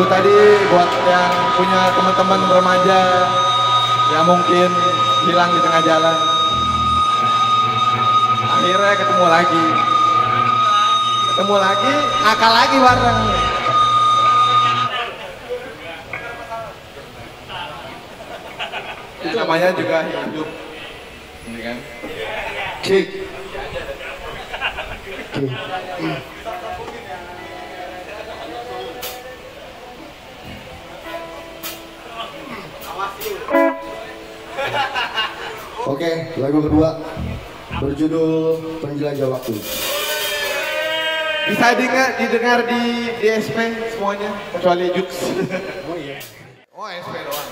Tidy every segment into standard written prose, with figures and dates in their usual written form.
tadi buat yang punya teman-teman remaja yang mungkin hilang di tengah jalan. Akhirnya ketemu lagi, ngakal lagi bareng. Itu namanya juga hidup, ini kan. Cik. Oke, lagu kedua berjudul Penjelajah Waktu. Bisa didengar di DSP semuanya kecuali Jux. Oh iya. Oh SP doang.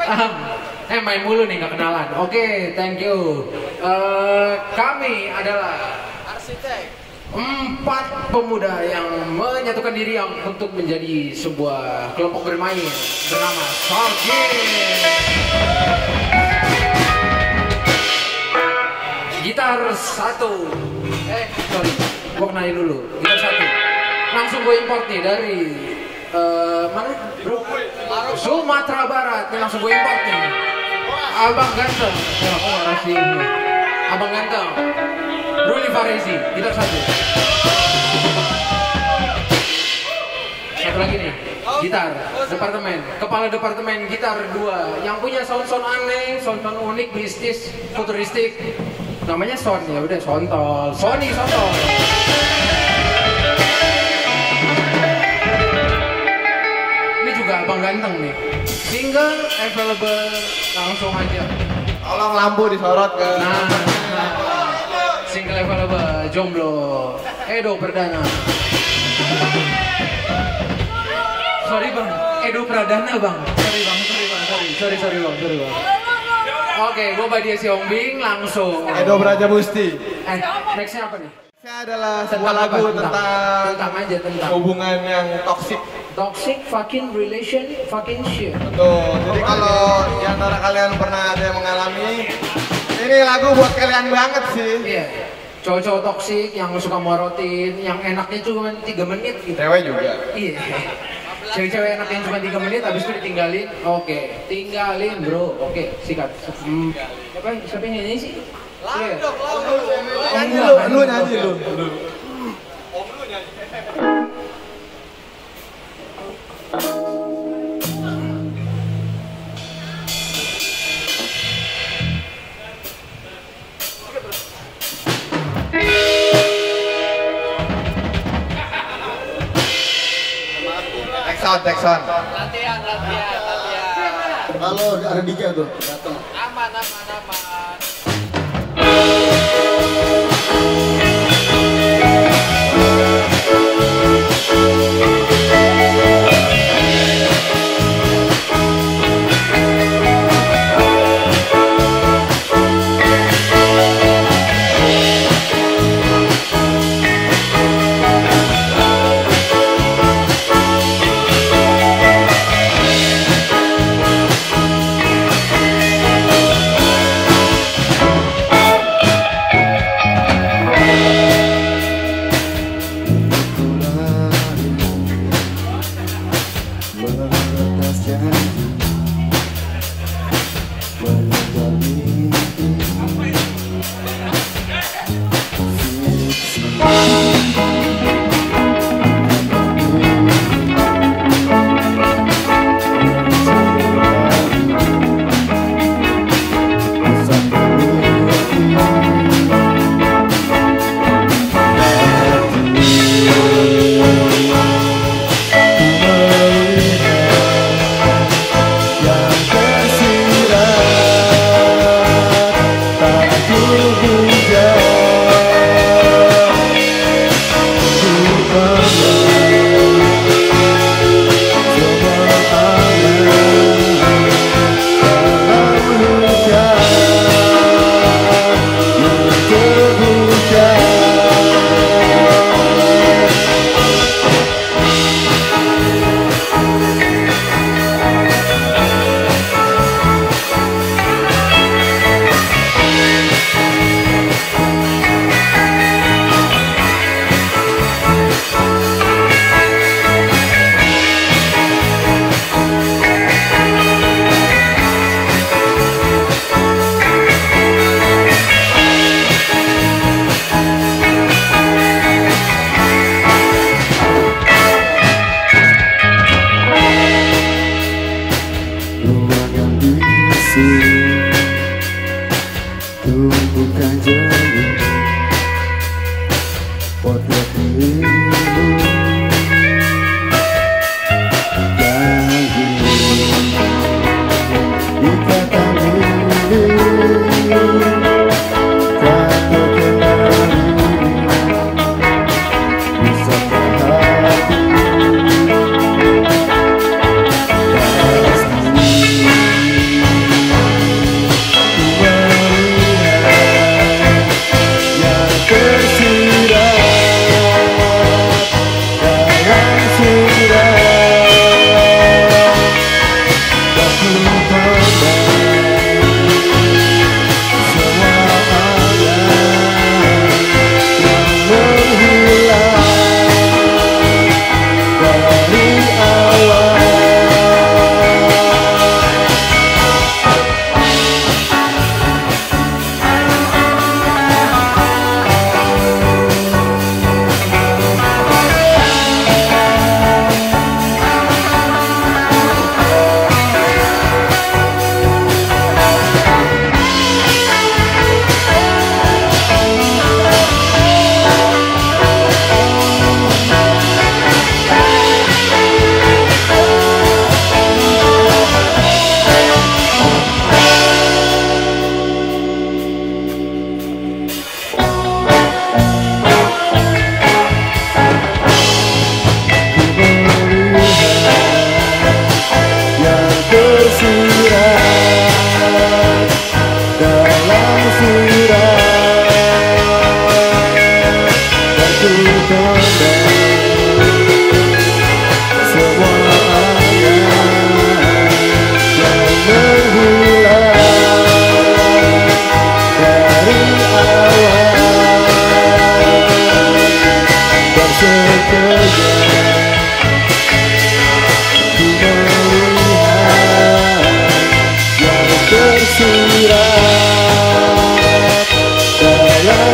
Main mulu nih nggak kenalan. Oke, thank you. Kami adalah arsitek 4 pemuda yang menyatukan diri untuk menjadi sebuah kelompok bermain bernama Sargin. Gitar 1. Sorry, gua kenalin dulu. Gitar 1. Langsung gue import nih dari mana? Bro? Sumatera Barat. Nih langsung gue import nih. Abang ganteng. Abang ganteng. Ruli Farezi, gitar 1. Satu lagi nih, gitar departemen, kepala departemen gitar 2 yang punya sound aneh, sound unik, mistis, futuristik. Namanya Son, ya udah Sontol. Sony Sontol. Ini juga abang ganteng nih. Single available, langsung aja. Tolong lampu disorot ke. Nah. Single available, jomblo, Edo Perdana. Sorry bang, Edo Pradana bang. Sorry bang. Oke, gue Badia Siombing langsung. Edo Braja Busti. Nextnya apa nih? Ini adalah sebuah lagu tentang hubungan yang toksik. Toxic fucking relation fucking shit. Betul. Jadi kalau di antara kalian pernah ada yang mengalami, ini lagu buat kalian banget sih. Iya. Cowok-cowok toksik yang suka morotin, yang enaknya cuma 3 menit gitu. Cewek juga. Iya. Cewek-cewek enak yang cuma 3 menit, habis itu ditinggalin. Oke, tinggalin bro. Oke, sikat. Siapa yang nyanyi sih? Lu nyanyi lu. Texon. Latihan. Kalau ada DJ tuh, datang. Aman.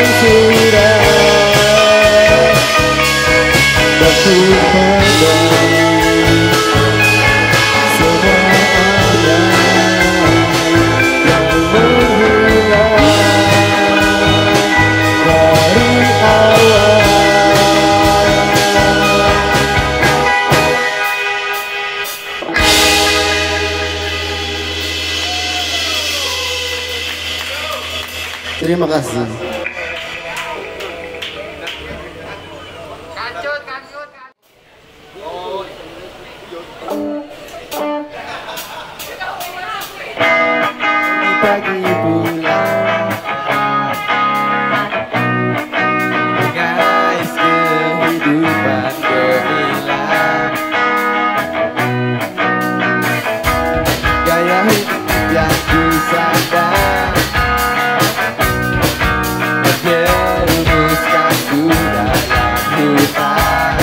sudah bersumpah semua ada yang menghilang dari awal. Terima kasih. Pagi pulang, guys, kehidupan gemilang, gaya hidup yang kusadar menjerumuskanku dalam hutan.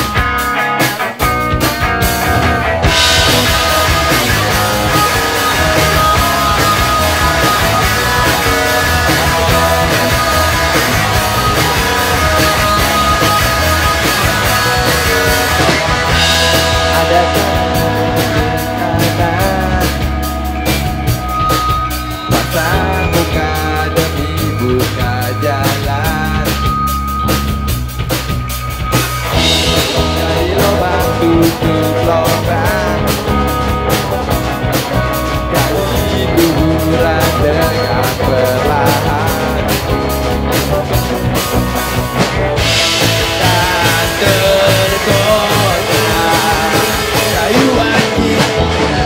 Pasang muka demi buka jalan, dari lubang tutup lubang, gali kuburan dengan perlahan, tak tergoda rayuan kita.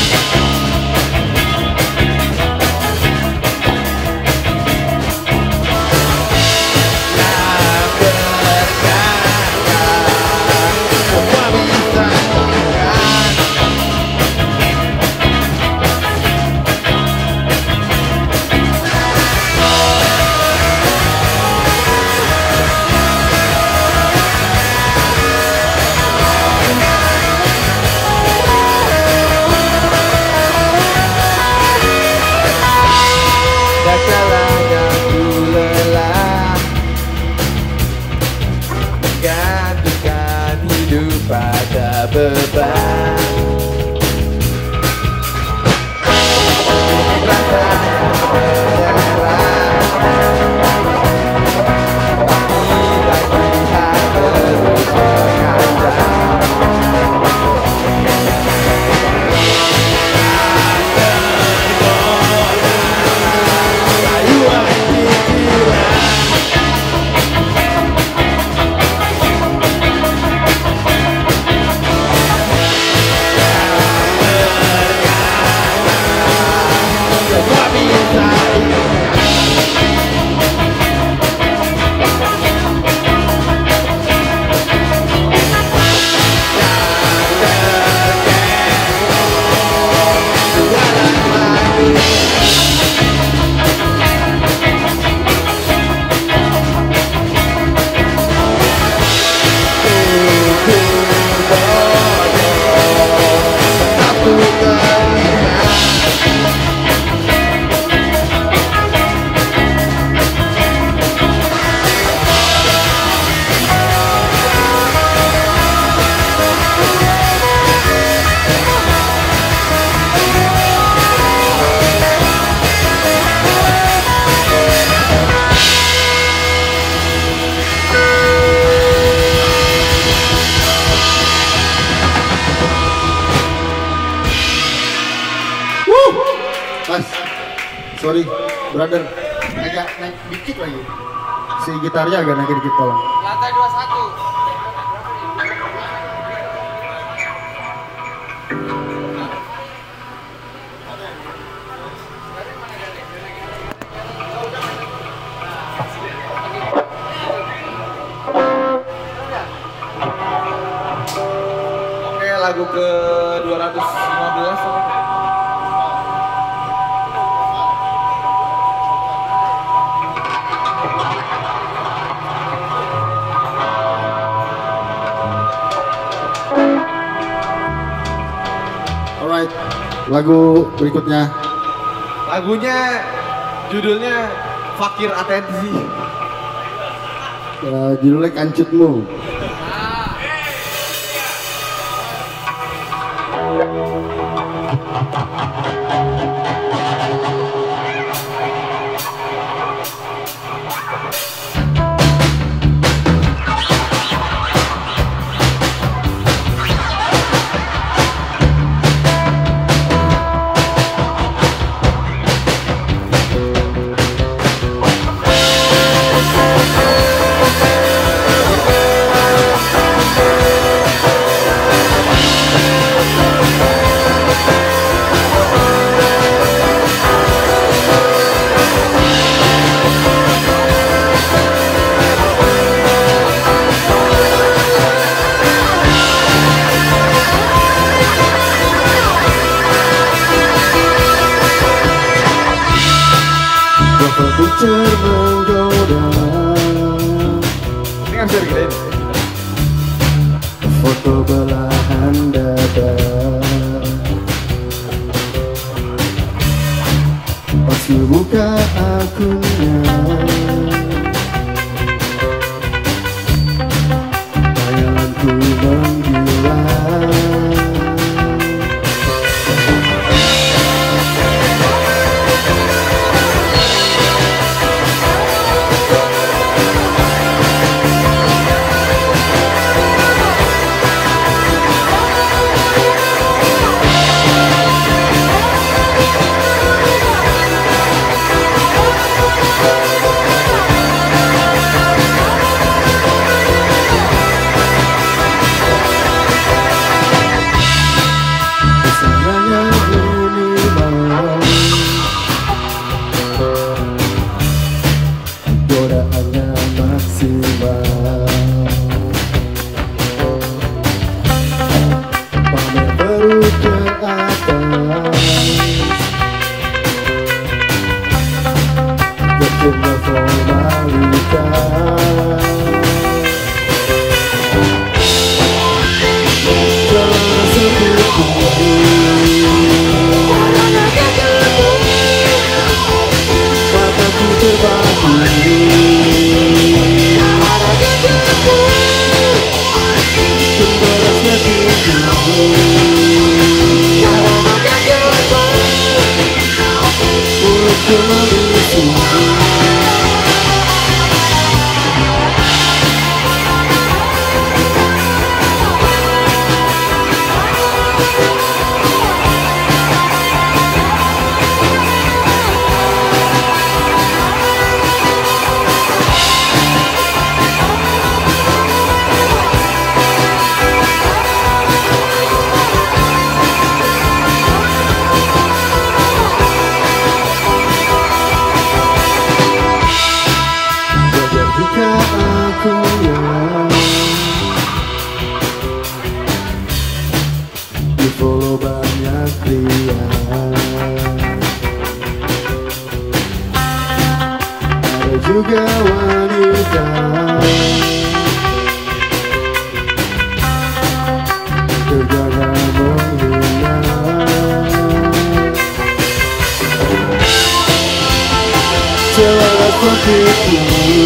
Tak kalanya ku lelah gantungkan hidup pada beban. Rasanya menyerah, kita terus mengancam. Mas, sorry, brother, agak naik dikit lagi. Si gitarnya agak naik dikit, tolong. Lantai 21. Oke, lagu ke 215. Alright, lagu berikutnya. Lagunya judulnya Fakir Atensi. Judulnya Kancutmu. Menggoda. Ini kan bisa digedein. Foto belahan dada. Pas lu buka akunnya, bayanganku menggila. Godaannya maksimal, pamer perut ke atas, jatuhnya formalitas. Celana sepiku, mataku terbatu. Di follow banyak pria, ada juga wanita terjaga menghina. Celana sepiku,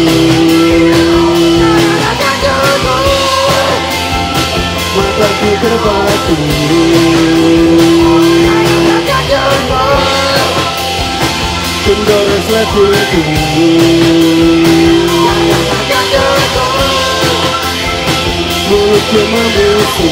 mataku terbatu. Kendores lakuku, mulutku membisu.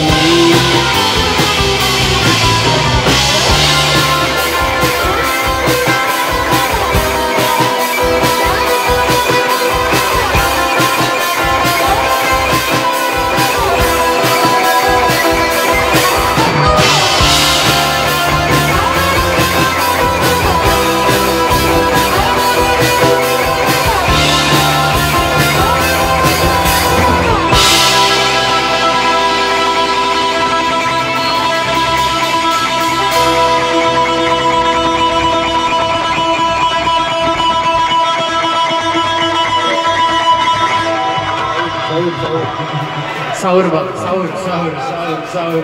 Sahur bang, sahur.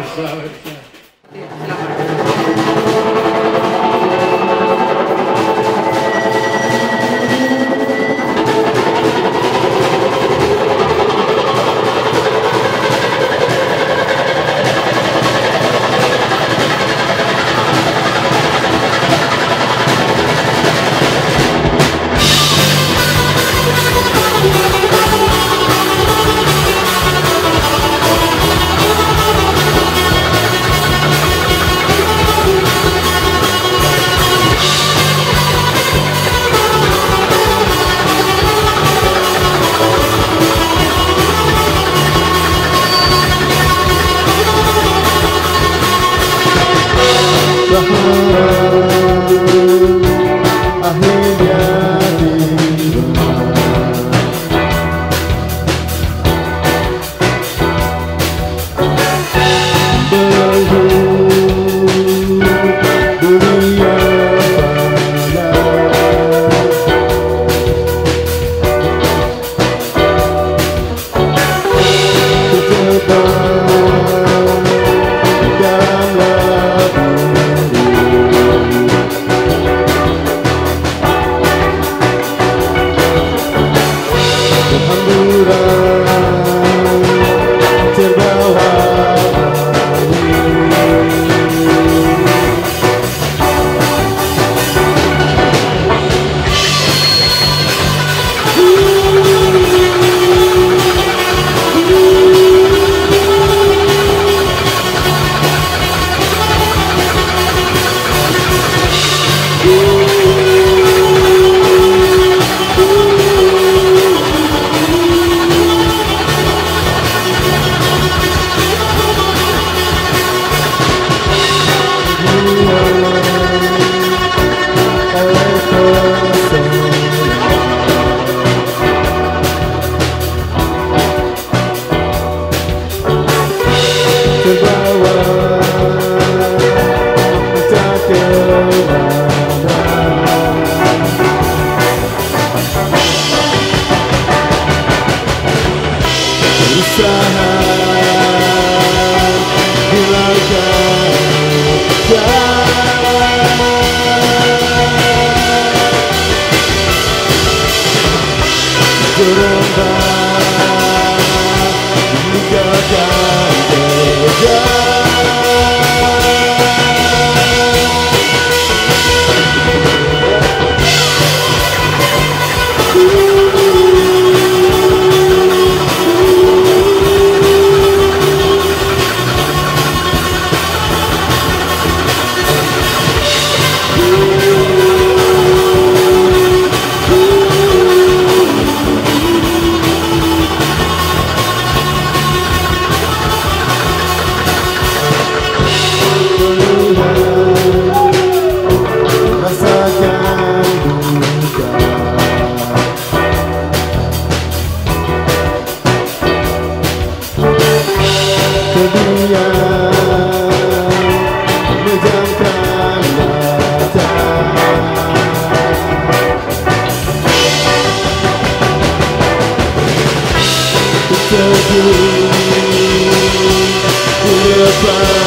Goodbye.